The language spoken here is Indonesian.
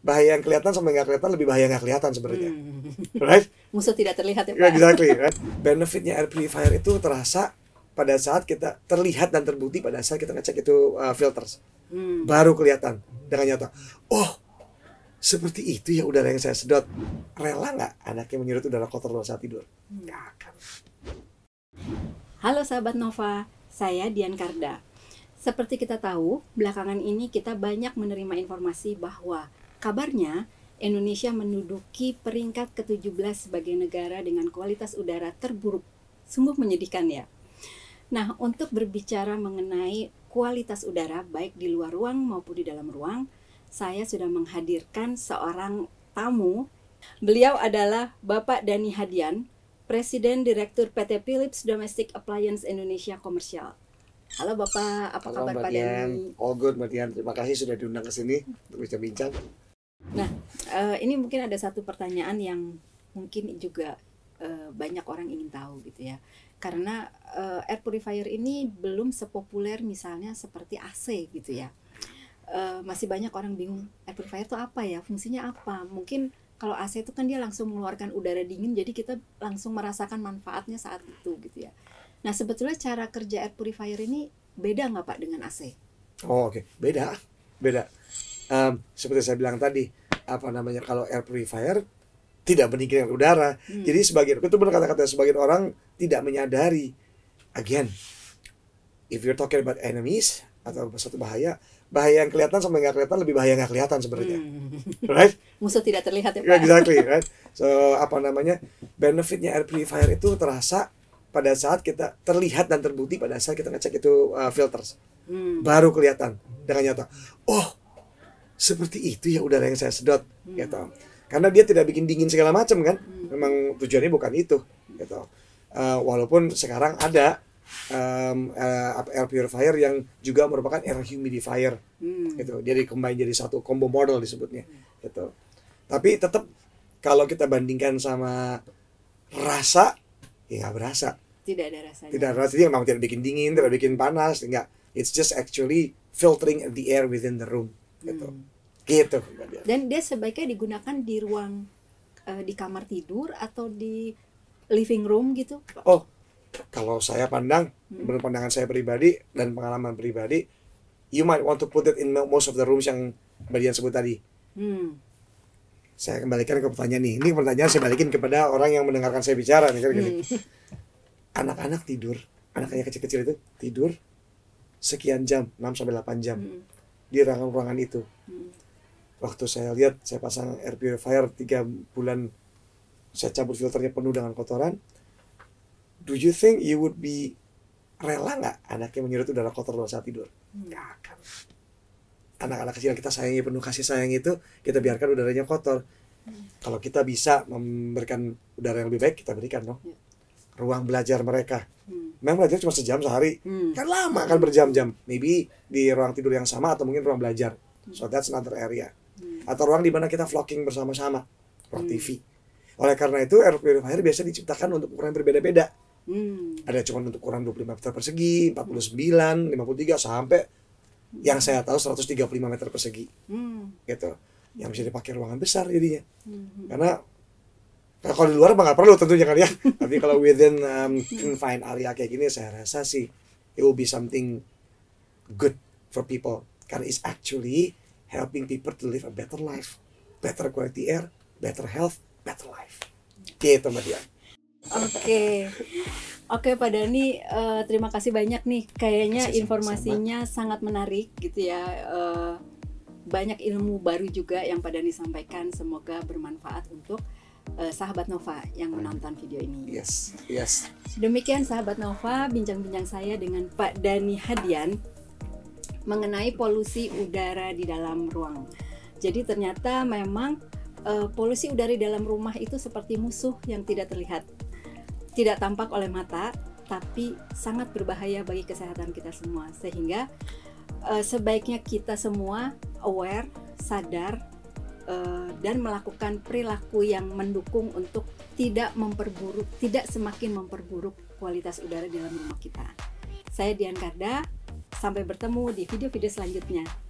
bahaya yang kelihatan sama nggak kelihatan lebih bahaya nggak kelihatan sebenarnya, right? Musuh tidak terlihat ya Pak. Exactly, right? Benefitnya air purifier itu terasa pada saat kita terlihat dan terbukti pada saat kita ngecek itu filters, baru kelihatan dengan nyata. Oh, seperti itu ya udara yang saya sedot. Rela nggak anaknya menyerut udara kotor saat tidur? Nggak akan. Halo sahabat Nova, saya Dian Karda. Seperti kita tahu, belakangan ini kita banyak menerima informasi bahwa kabarnya Indonesia menduduki peringkat ke-17 sebagai negara dengan kualitas udara terburuk. Sungguh menyedihkan ya. Nah, untuk berbicara mengenai kualitas udara baik di luar ruang maupun di dalam ruang, saya sudah menghadirkan seorang tamu. Beliau adalah Bapak Dhani Hadian, Presiden Direktur PT Philips Domestic Appliance Indonesia Komersial. Halo Bapak, apa kabar Pak Dhani? All good Mbak Dian, terima kasih sudah diundang ke sini untuk bincang-bincang. Nah, ini mungkin ada satu pertanyaan yang mungkin juga banyak orang ingin tahu gitu ya. Karena air purifier ini belum sepopuler misalnya seperti AC gitu ya. Masih banyak orang bingung air purifier itu apa ya, fungsinya apa. Mungkin kalau AC itu kan dia langsung mengeluarkan udara dingin, jadi kita langsung merasakan manfaatnya saat itu gitu ya. Nah sebetulnya cara kerja air purifier ini beda nggak Pak dengan AC? Oh oke. Beda. Seperti saya bilang tadi, kalau air purifier tidak mendingin udara. Jadi sebagian, itu benar kata-kata sebagian orang tidak menyadari. Again, if you're talking about enemies atau satu bahaya yang kelihatan sama nggak kelihatan lebih bahaya nggak kelihatan sebenarnya, right? Musuh tidak terlihat ya Pak. Exactly, right? So benefitnya air purifier itu terasa pada saat kita terlihat dan terbukti pada saat kita ngecek itu filters, baru kelihatan dengan nyata. Oh, seperti itu ya udara yang saya sedot, gitu. Karena dia tidak bikin dingin segala macam kan, memang tujuannya bukan itu, gitu. Walaupun sekarang ada air purifier yang juga merupakan air humidifier, gitu. Jadi combine jadi satu combo model disebutnya, gitu. Tapi tetap kalau kita bandingkan sama rasa, ya nggak berasa. Tidak ada rasanya. Tidak ada rasanya, memang tidak bikin dingin, tidak bikin panas, enggak. It's just actually filtering the air within the room, gitu. Gitu. Dan dia sebaiknya digunakan di ruang di kamar tidur atau di living room gitu. Oh, kalau saya pandang, menurut pandangan saya pribadi dan pengalaman pribadi, you might want to put it in most of the rooms yang Mbak Dian sebut tadi. Saya kembalikan ke pertanyaan nih. Ini pertanyaan saya balikin kepada orang yang mendengarkan saya bicara nih, kan gini. Anak-anak tidur, anak-anak kecil-kecil itu tidur sekian jam, 6-8 jam di ruangan itu. Waktu saya lihat, saya pasang air purifier 3 bulan, saya cabut filternya penuh dengan kotoran. Do you think you would be rela nggak anaknya menyerut udara kotor saat tidur? Nggak akan. Anak-anak kecil kita sayangi, penuh kasih sayang itu, kita biarkan udaranya kotor. Kalau kita bisa memberikan udara yang lebih baik, kita berikan dong. Ruang belajar mereka. Memang belajar cuma sejam sehari, kan lama kan berjam-jam. Maybe di ruang tidur yang sama atau mungkin ruang belajar. So that's another area. Atau ruang di mana kita vlogging bersama-sama, ruang TV. Oleh karena itu air purifier biasa diciptakan untuk ukuran berbeda-beda. Ada cuma untuk ukuran 25 meter persegi, 49, 53 sampai yang saya tahu 135 meter persegi. Gitu. Yang bisa dipakai ruangan besar jadinya. Karena kalau di luar nggak perlu tentunya kan ya. Tapi kalau within confined area kayak gini, saya rasa sih it will be something good for people. Karena it's actually helping people to live a better life, better quality air, better health, better life. Gitu Mbak Dian. Oke Pak Dhani, terima kasih banyak nih. Kayaknya informasinya sangat menarik gitu ya. Banyak ilmu baru juga yang Pak Dhani sampaikan. Semoga bermanfaat untuk sahabat Nova yang menonton video ini. Yes. Demikian sahabat Nova, bincang-bincang saya dengan Pak Dhani Hadian mengenai polusi udara di dalam ruang. Jadi ternyata memang polusi udara di dalam rumah itu seperti musuh yang tidak terlihat, tidak tampak oleh mata, tapi sangat berbahaya bagi kesehatan kita semua. Sehingga sebaiknya kita semua aware, sadar, dan melakukan perilaku yang mendukung untuk tidak semakin memperburuk kualitas udara di dalam rumah kita. Saya Dian Karda. Sampai bertemu di video-video selanjutnya.